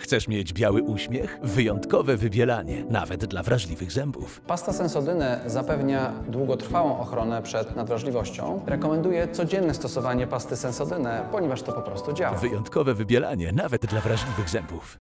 Chcesz mieć biały uśmiech? Wyjątkowe wybielanie, nawet dla wrażliwych zębów. Pasta Sensodyne zapewnia długotrwałą ochronę przed nadwrażliwością. Rekomenduję codzienne stosowanie pasty Sensodyne, ponieważ to po prostu działa. Wyjątkowe wybielanie, nawet dla wrażliwych zębów.